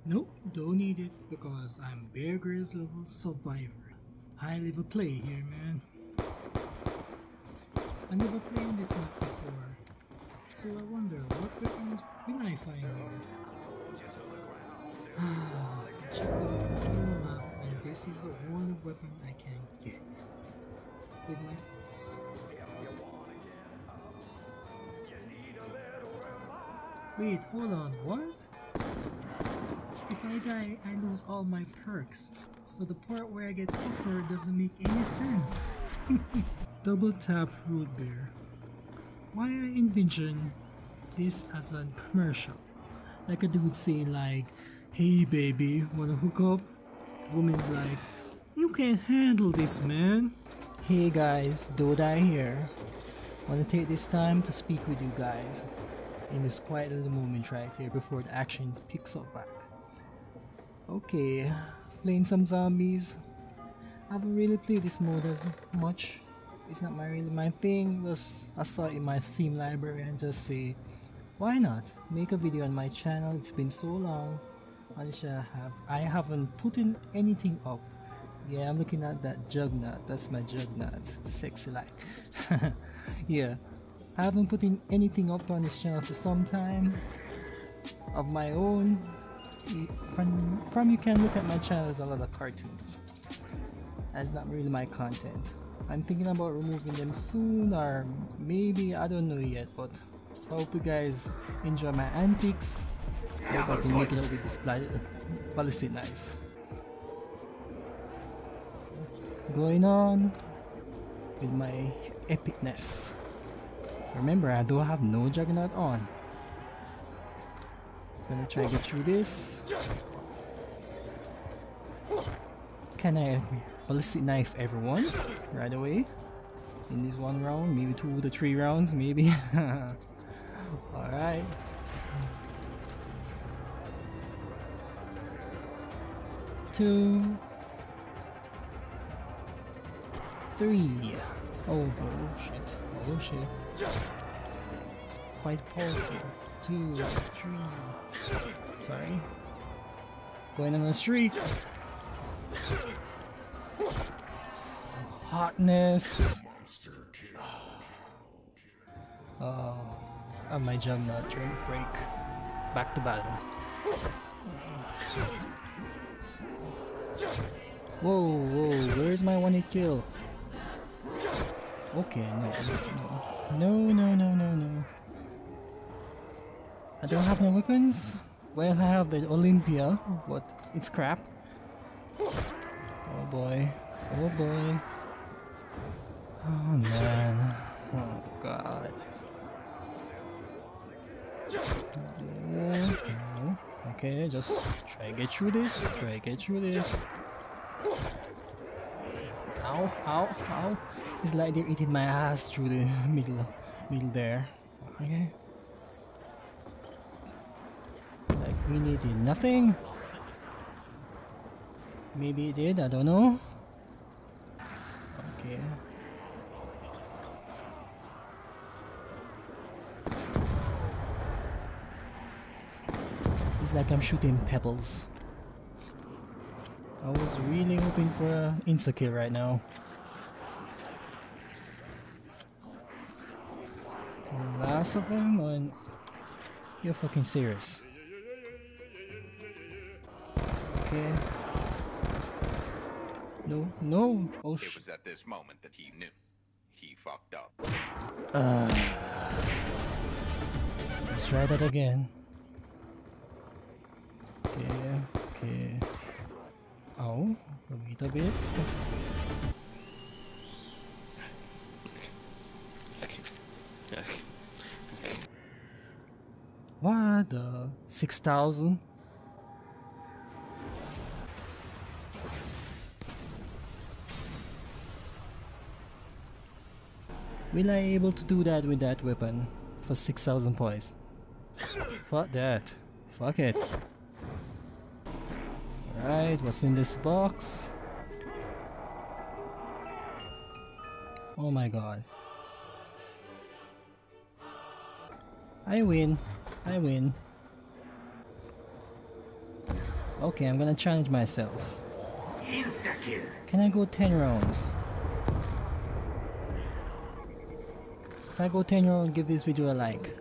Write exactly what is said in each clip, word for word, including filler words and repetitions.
Nope, don't need it because I'm Bear Grylls level survivor. High level play here, man. I never played this map before, so I wonder what weapons will I find here. I checked the whole map and this is the only weapon I can get with my axe. Wait, hold on, what? If I die, I lose all my perks, so the part where I get tougher doesn't make any sense. Double tap root beer. Why I envision this as a commercial, like a dude saying like, "Hey baby, wanna hook up?" Woman's like, "You can't handle this, man." Hey guys, Dodai here. Wanna take this time to speak with you guys in this quiet little moment right here before the actions picks up back. Okay, playing some zombies. I haven't really played this mode as much. It's not my really my thing. Was I saw it in my Steam library and just say, why not make a video on my channel? It's been so long. Honestly, I have I haven't put in anything up. Yeah, I'm looking at that Juggernaut. That's my Juggernaut, the sexy light. Yeah, I haven't put in anything up on this channel for some time of my own. From, from you can look at my channel, there's a lot of cartoons. That's not really my content. I'm thinking about removing them soon, or maybe, I don't know yet, but I hope you guys enjoy my antics. Hope I can make it up with this ballistic knife. Going on with my epicness. Remember, I do have no Juggernaut on. Gonna try to get through this. Can I ballistic knife everyone right away in this one round? Maybe two to three rounds, maybe. Alright. Two. Three. Oh, oh shit. Oh shit. It's quite powerful. Two, three. Sorry. Going on a streak. Hotness. Oh, and my Juggernaut drink break. Back to battle. Whoa, whoa, where's my one hit kill? Okay, no, no, no, no, no, no, no. I don't have no weapons. Well, I have the Olympia, but it's crap. Oh boy, oh boy. Oh man, oh god. No. Okay, just try to get through this, try to get through this. Ow, ow, ow. It's like they're eating my ass through the middle, middle there. Okay. Like we needed nothing. Maybe it did, I don't know. Okay. It's like I'm shooting pebbles. I was really hoping for an insta-kill right now. The last of them, and you're fucking serious. Okay. No, no. Oh sh. It was at this moment that he knew he fucked up. Uh, let's try that again. Okay, okay. Oh, wait a bit. Okay. Okay. What the? six thousand? Will I able to do that with that weapon for six thousand points? Fuck that. Fuck it. Alright, what's in this box? Oh my god. I win. I win. Okay, I'm gonna challenge myself. Can I go ten rounds? If I go ten rounds, give this video a like.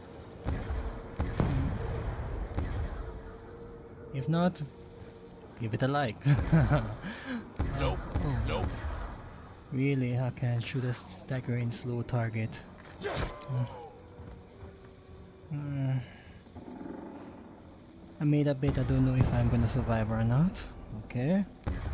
If not, give it a like. Nope. Oh. Nope. Really, I can't shoot a staggering slow target. Mm. Mm. I made a bet, I don't know if I'm gonna survive or not. Okay.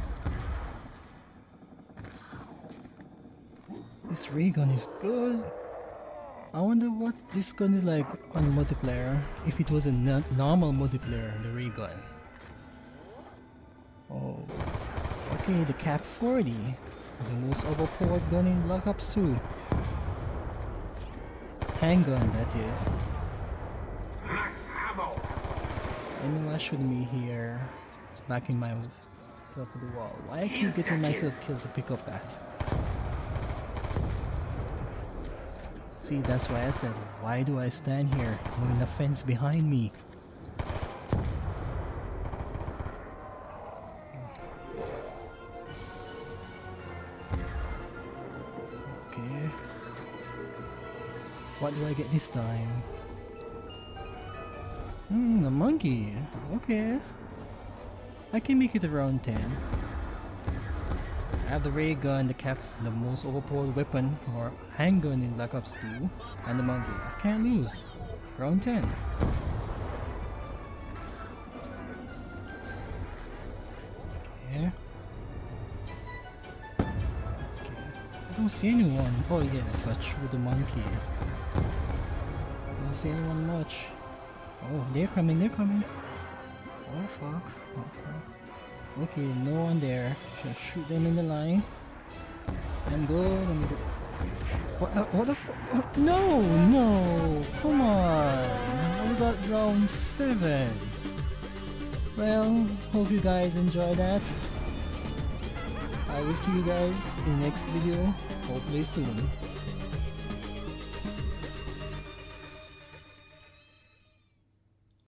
This ray gun is good. I wonder what this gun is like on multiplayer. If it was a no normal multiplayer, the ray gun. Oh. Okay, the Cap forty. The most overpowered gun in Black Ops two. Handgun, that is. I know I shouldn't be here, backing myself to the wall. Why I keep getting myself killed to pick up that? See, that's why I said, why do I stand here, knowing the fence behind me? Okay. What do I get this time? Hmm, a monkey. Okay. I can make it around ten. I have the ray gun, the cap, the most overpowered weapon or handgun in Black Ops two, and the monkey. I can't lose. Round ten. Okay. Okay. I don't see anyone. Oh yes, I threw the monkey. I don't see anyone much. Oh, they're coming, they're coming. Oh fuck. Oh fuck. Okay, no one there. Should shoot them in the line. I'm good, I'm good. What the, what the fuck? No, no, come on. I was at round seven. Well, hope you guys enjoy that. I will see you guys in the next video, hopefully soon.